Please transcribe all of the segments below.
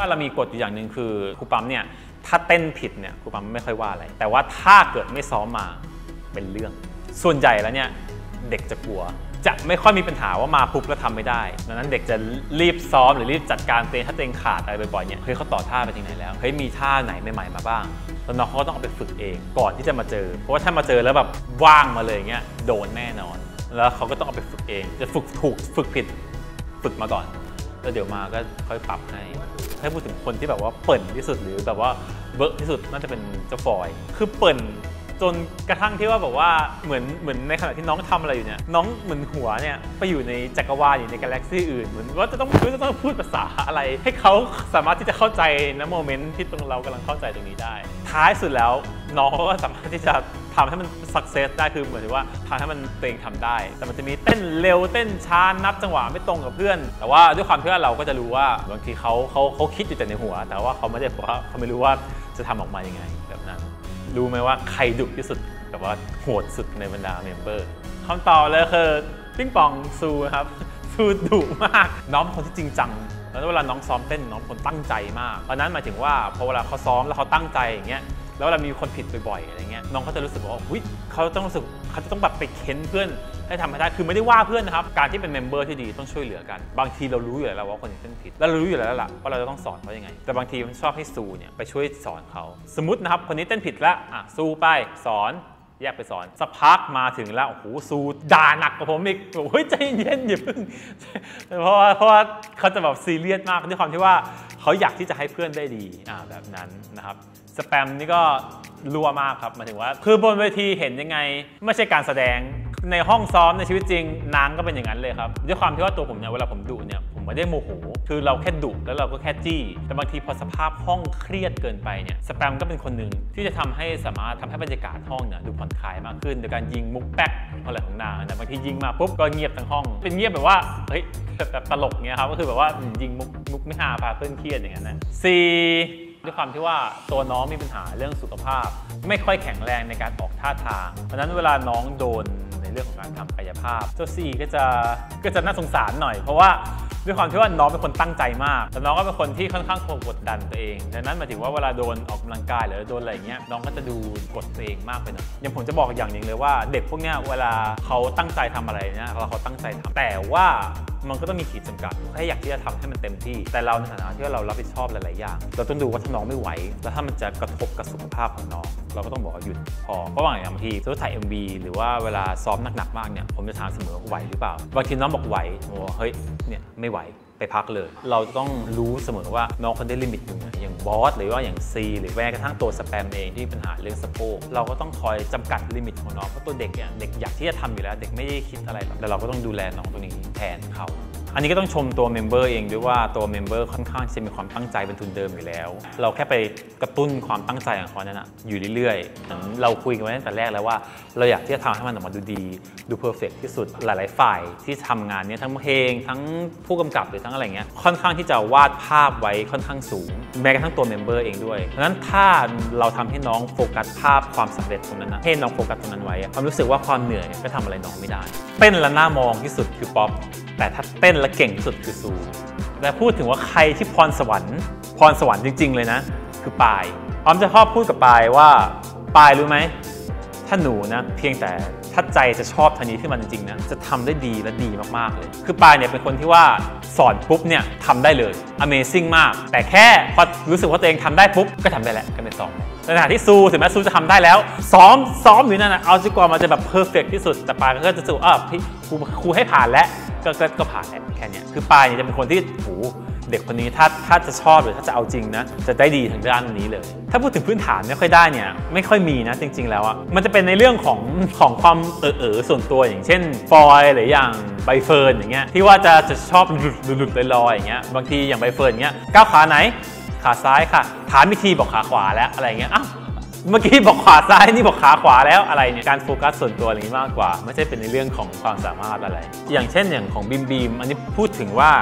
เรามีกฎอยู่อย่างหนึ่งคือครูปั๊มเนี่ยถ้าเต้นผิดเนี่ยครูปั๊มไม่ค่อยว่าอะไรแต่ว่าถ้าเกิดไม่ซ้อมมาเป็นเรื่องส่วนใหญ่แล้วเนี่ยเด็กจะกลัวจะไม่ค่อยมีปัญหาว่ามาปุ๊บแล้วทำไม่ได้ดังนั้นเด็กจะรีบซ้อมหรือรีบจัดการเตะถ้าเตะขาดอะไรบ่อยๆเนี่ยเฮ้ยเขาต่อท่าไปถึงไหนแล้วเฮ้ยมีท่าไหนใหม่ๆมาบ้างแล้วน้องเขาก็ต้องเอาไปฝึกเองก่อนที่จะมาเจอเพราะว่าถ้ามาเจอแล้วแบบว่างมาเลยเงี้ยโดนแน่นอนแล้วเขาก็ต้องเอาไปฝึกเองจะฝึกถูกฝึกผิดฝึกมาก่อนแล้วเดี๋ยวมาก็ค่อยปรับให้พูดถึงคนที่แบบว่าเปิ่นที่สุดหรือแบบว่าเบิร์กที่สุดน่าจะเป็นเจ้าฟอยคือเปิ่นจนกระทั่งที่ว่าบอกว่าเหมือนในขณะที่น้องทำอะไรอยู่เนี่ยน้องเหมือนหัวเนี่ยไปอยู่ในจักรวาลอยู่ในกาแล็กซี่อื่นเหมือนว่าจะต้องพูดภาษาอะไรให้เขาสามารถที่จะเข้าใจนะโมเมนต์ที่เรากำลังเข้าใจตรงนี้ได้ท้ายสุดแล้วน้องก็สามารถที่จะทำให้มันสักเซสได้คือเหมือนว่าทำให้มันตัวเองทำได้แต่มันจะมีเต้นเร็วเต้นช้านับจังหวะไม่ตรงกับเพื่อนแต่ว่าด้วยความที่เราก็จะรู้ว่าบางทีเขาคิดอยู่แต่ในหัวแต่ว่าเขาไม่ได้ว่าเขาไม่รู้ว่าจะทำออกมายังไงแบบนั้นรู้ไหมว่าใครดุที่สุดแบบว่าโหดสุดในบรรดาเมมเบอร์คำตอบเลยคือปิ้งปองซูครับซูดุมากน้องคนที่จริงจังแล้วเวลาน้องซ้อมเต้นน้องคนตั้งใจมากเพราะนั้นหมายถึงว่าพอเวลาเขาซ้อมแล้วเขาตั้งใจอย่างเงี้ยแล้วเวลามีคนผิดบ่อยๆอะไรเงี้ยน้องเขาจะรู้สึกว่าอุ๊ยเขาต้องรู้สึกเขาจะต้องแบบไปเค้นเพื่อนให้ทำให้ได้คือไม่ได้ว่าเพื่อนนะครับการที่เป็นเมมเบอร์ที่ดีต้องช่วยเหลือกันบางทีเรารู้อยู่แล้วว่าคนนี้เต้นผิดแล้วเรารู้อยู่แล้วล่ะว่าเราจะต้องสอนเขายังไงแต่บางทีมันชอบให้ซูเนี่ยไปช่วยสอนเขาสมมตินะครับคนนี้เต้นผิดแล้วซูไปสอนแยกไปสอนสักพักมาถึงแล้วโอ้โหซูด่าหนักกว่าผมอีกเฮ้ยใจเย็นอย่าเพิ่งเพราะว่าเขาจะแบบซีเรียสมากด้วยความที่ว่าเขาอยากที่จะให้เพื่อนได้ดีแบบนั้นนะครับสแปมนี่ก็รัวมากครับหมายถึงว่าคือบนเวทีเห็นยังไงไม่ใช่การแสดงในห้องซ้อมในชีวิตจริงนางก็เป็นอย่างนั้นเลยครับด้วยความที่ว่าตัวผมเนี่ยเวลาผมดุเนี่ยผมไม่ได้โมโหคือเราแค่ดุแล้วเราก็แค่จี้แต่บางทีพอสภาพห้องเครียดเกินไปเนี่ยสแปมก็เป็นคนหนึ่งที่จะทำให้สามารถทำให้บรรยากาศห้องเนี่ยดูผ่อนคลายมากขึ้นโดยการยิงมุกแป๊กอะไรของนางนะบางทียิงมาปุ๊บก็เงียบทั้งห้องเป็นเงียบแบบว่าเฮ้ยแบบตลกเงี้ยครับก็คือแบบว่ายิงมุกไม่ฮาพาเพื่อนเครียดอย่างนั้นนะด้วยความที่ว่าตัวน้องมีปัญหาเรื่องสุขภาพไม่ค่อยแข็งแรงในการออกท่าทางเพราะฉะนั้นเวลาน้องโดนในเรื่องของการทำกายภาพเจ้าซีก็จะน่าสงสารหน่อยเพราะว่าด้วยความที่ว่าน้องเป็นคนตั้งใจมากแต่น้องก็เป็นคนที่ค่อนข้างกดดันตัวเองดังนั้นหมายถึงว่าเวลาโดนออกกำลังกายหรือโดนอะไรอย่างเงี้ยน้องก็จะดูกดตัวเองมากไปหน่อยอย่างผมจะบอกอย่างหนึ่งเลยว่าเด็กพวกเนี้ยเวลาเขาตั้งใจทำอะไรเนี่ยเขาตั้งใจทำแต่ว่ามันก็ต้องมีขีดจำกัดแค่อยากที่จะทำให้มันเต็มที่แต่เราในฐานะที่เรารับผิดชอบหลายๆอย่างเราต้องดูว่าถ้าน้องไม่ไหวแล้วถ้ามันจะกระทบกับสุขภาพของน้องเราก็ต้องบอกว่าหยุดพอเพราะบางทีถ้าถ่าย MV หรือว่าเวลาซ้อมหนักๆมากเนี่ยผมจะถามเสมอว่าไหวหรือเปล่าบางทีน้องบอกไหวโอ้เฮ้ยเนี่ยไม่ไหวไปพักเลยเราจะต้องรู้เสมอว่าน้องคนได้ลิมิตอยู่อย่างบอสหรือว่าอย่างซีหรือแม้กระทั่งตัวสแปมเองที่มีปัญหาเรื่องสะโพกเราก็ต้องคอยจำกัดลิมิตของน้องเพราะตัวเด็กเนี่ยเด็กอยากที่จะทำอยู่แล้วเด็กไม่ได้คิดอะไรหรอกแต่เราก็ต้องดูแลน้องตัวนี้แทนเขาอันนี้ก็ต้องชมตัวเมมเบอร์เองด้วยว่าตัวเมมเบอร์ค่อนข้างจะมีความตั้งใจเป็นทุนเดิมอยู่แล้วเราแค่ไปกระตุ้นความตั้งใจของเขานั่นนะอยู่เรื่อยๆเราคุยกันไว้ตั้งแต่แรกแล้วว่าเราอยากที่จะทำให้มันออกมาดูดีดูเพอร์เฟกที่สุดหลายๆฝ่ายที่ทำงานนี้ทั้งเพลงทั้งผู้กำกับหรือทั้งอะไรเงี้ยค่อนข้างที่จะวาดภาพไว้ค่อนข้างสูงแม้กระทั่งตัวเมมเบอร์เองด้วยเพราะฉะนั้นถ้าเราทำให้น้องโฟกัสภาพความสำเร็จตรงนั้นนะให้น้องโฟกัสตรงนั้นไว้ความรู้สึกว่าความเหนื่อยก็ทำอะไรน้องไม่ได้เต้นและน่ามองที่สุดคือป๊อปแต่ถ้าเต้นและเก่งที่สุดคือซูแต่พูดถึงว่าใครที่พรสวรรค์จริงๆเลยนะคือปายออมจะชอบพูดกับปายว่าปายรู้ไหมถ้าหนูนะเพียงแต่ถ้าใจจะชอบทางนี้ขึ้นมาจริงๆนะจะทำได้ดีและดีมากๆเลยคือปายเนี่ยเป็นคนที่ว่าสอนปุ๊บเนี่ยทำได้เลย Amazing มากแต่แค่พอรู้สึกว่าตัวเองทำได้ปุ๊บก็ทำได้แหละก็ไม่สอนในขณะที่ซูถึงแม้ซูจะทำได้แล้วซ้อมอยู่นั่นนะเอาจนกว่ามันจะแบบเพอร์เฟกที่สุดแต่ปายก็จะรู้พี่ครูให้ผ่านแล้วก็ผ่านแล้วแค่นี้คือปายเนี่ยจะเป็นคนที่โหเด็กคนนี้ถ้าจะชอบหรือถ้าจะเอาจริงนะจะได้ดีทางด้านนี้เลยถ้าพูดถึงพื้นฐานไม่ค่อยได้เนี่ยไม่ค่อยมีนะจริงๆแล้วอ่ะมันจะเป็นในเรื่องของความส่วนตัวอย่างเช่นฟอยหรืออย่างใบเฟิร์นอย่างเงี้ยที่ว่าจะชอบหลุดลอยๆอย่างเงี้ยบางทีอย่างใบเฟิร์นอย่างเงี้ยก้าวขาไหนขาซ้ายค่ะถามวิธีบอกขาขวาแล้วอะไรเงี้ยอ้าวเมื่อกี้บอกขวาซ้ายนี่บอกขาขวาแล้วอะไรเนี่ยการโฟกัสส่วนตัวอะไรนี้มากกว่าไม่ใช่เป็นในเรื่องของความสามารถอะไรอย่างเช่นอย่างของบีมอันนี้พูดถึงว่าคว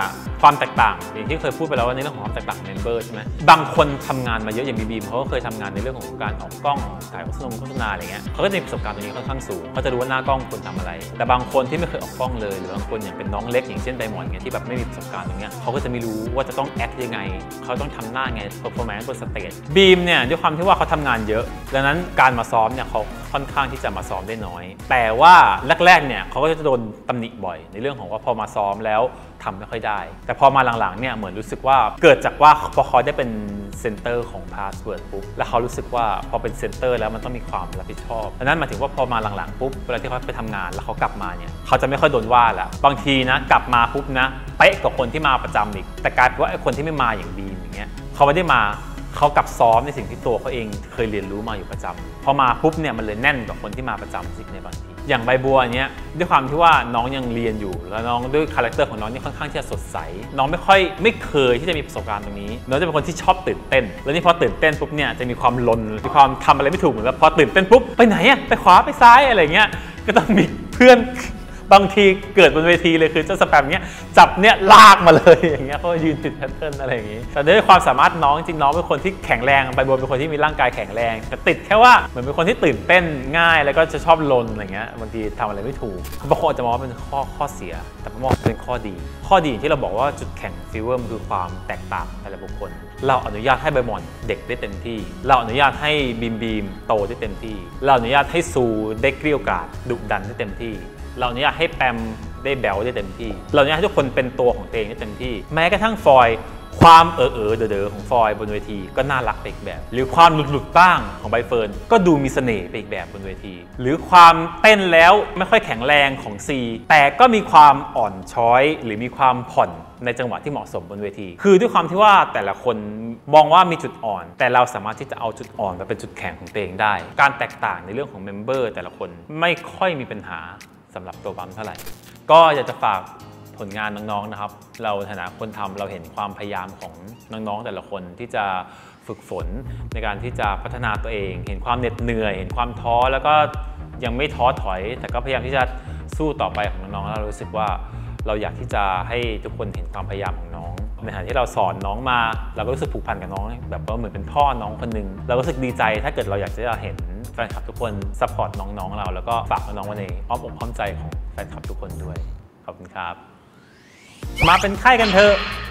ความแตกต่างอย่างที่เคยพูดไปแล้วว่าในเรื่องของความแตกต่างเมมเบอร์ใช่ไหมบางคนทำงานมาเยอะอย่างบีมเขาก็เคยทำงานในเรื่องของการออกกล้องถ่ายโฆษณาอะไรเงี้ยเขาก็จะมีประสบการณ์ตรงนี้ค่อนข้างสูงเขาจะรู้ว่าหน้ากล้องควรทำอะไรแต่บางคนที่ไม่เคยออกกล้องเลยหรือบางคนอย่างเป็นน้องเล็กอย่างเช่นไดมอนด์เงี้ยที่แบบไม่มีประสบการณ์ตรงเนี้ยเขาก็จะไม่รู้ว่าจะต้องแอคยังไงเขาต้องทำหน้าไง performance บนสเตจบีมเนี่ยด้วยความที่ว่าเขาทำงานเยอะดังนั้นการมาซ้อมเนี่ยเขาค่อนข้างที่จะมาซ้อมได้น้อยแต่ว่าแรกๆเนี่ยเขาก็จะโดนตำหนิบ่อยในเรื่องของว่าพอมาซ้อมแล้วทำไม่ค่อยได้แต่พอมาหลังๆเนี่ยเหมือนรู้สึกว่าเกิดจากว่าพอเขาได้เป็นเซนเตอร์ของ Password ปุ๊บแล้วเขารู้สึกว่าพอเป็นเซนเตอร์แล้วมันต้องมีความรับผิดชอบดังนั้นหมายถึงว่าพอมาหลังๆปุ๊บเวลาที่เขาไปทำงานแล้วเขากลับมาเนี่ยเขาจะไม่ค่อยโดนว่าแล้วบางทีนะกลับมาปุ๊บนะเป๊ะกับคนที่มาประจำอีกแต่กลายเป็นว่าไอ้คนที่ไม่มาอย่างบีมอย่างเงี้ยเขาไม่ได้มาเขากลับซ้อมในสิ่งที่ตัวเขาเองเคยเรียนรู้มาอยู่ประจำพอมาปุ๊บเนี่ยมันเลยแน่นกว่าคนที่มาประจำสิในบางทีอย่างใบบัวเนี้ยด้วยความที่ว่าน้องยังเรียนอยู่แล้วน้องด้วยคาแรคเตอร์ของน้องนี่ค่อนข้างที่จะสดใสน้องไม่เคยที่จะมีประสบการณ์ตรงนี้น้องจะเป็นคนที่ชอบตื่นเต้นแล้วนี่พอตื่นเต้นปุ๊บเนี่ยจะมีความลนมีความทำอะไรไม่ถูกเหมือนแบบพอตื่นเต้นปุ๊บไปไหนอะไปขวาไปซ้ายอะไรเงี้ยก็ต้องมีเพื่อนบางทีเกิดบนเวทีเลยคือเจ้าสแปมเนี้ยจับเนี้ยลากมาเลยอย่างเงี้ยเขายืนติดแพทเทิร์นอะไรอย่างงี้แต่ด้วยความสามารถน้องจริงน้องเป็นคนที่แข็งแรงใบบัวเป็นคนที่มีร่างกายแข็งแรงแต่ติดแค่ว่าเหมือนเป็นคนที่ตื่นเต้นง่ายแล้วก็จะชอบลนอะไรเงี้ยบางทีทำอะไรไม่ถูกบางคนอาจจะมองว่าเป็นข้อเสียแต่ผมมองเป็นข้อดีที่เราบอกว่าจุดแข็งฟีเวอร์มันคือความแตกต่างแต่ละบุคคลเราอนุญาตให้ใบบอลเด็กได้เต็มที่เราอนุญาตให้บีมโตได้เต็มที่เราอนุญาตให้ซูได้เกลี้ยกล่อมดุดันได้เต็มที่เราอนุญาตให้แปมได้แบลได้เต็มที่เราอนุญาตให้ทุกคนเป็นตัวของตัวเองได้เต็มที่แม้กระทั่งฟอยความเดอของฟอยบนเวทีก็น่ารักไปอีกแบบหรือความหลุดบ้างของใบเฟิร์นก็ดูมีเสน่ห์ไปอีกแบบบนเวทีหรือความเต้นแล้วไม่ค่อยแข็งแรงของซีแต่ก็มีความอ่อนช้อยหรือมีความผ่อนในจังหวะที่เหมาะสมบนเวทีคือด้วยความที่ว่าแต่ละคนมองว่ามีจุดอ่อนแต่เราสามารถที่จะเอาจุดอ่อนมาเป็นจุดแข็งของตัวเองได้การแตกต่างในเรื่องของเมมเบอร์แต่ละคนไม่ค่อยมีปัญหาสำหรับตัวบัมเท่าไหร่ก็อยากจะฝากผลงานน้องๆนะครับเราในฐานะคนทำเราเห็นความพยายามของน้องๆแต่ละคนที่จะฝึกฝนในการที่จะพัฒนาตัวเองเห็นความเหน็ดเหนื่อยเห็นความท้อแล้วก็ยังไม่ท้อถอยแต่ก็พยายามที่จะสู้ต่อไปของน้องๆแล้วเรารู้สึกว่าเราอยากที่จะให้ทุกคนเห็นความพยายามของน้องในฐานะที่เราสอนน้องมาเราก็รู้สึกผูกพันกับน้องแบบว่าเหมือนเป็นพ่อน้องคนหนึ่งเรารู้สึกดีใจถ้าเกิดเราอยากจะเห็นแฟนคลับทุกคนซัพพอร์ตน้องๆเราแล้วก็ฝากน้องๆไว้ในอ้อมอกอ้อมใจของแฟนคลับทุกคนด้วยขอบคุณครับมาเป็นค่ายกันเถอะ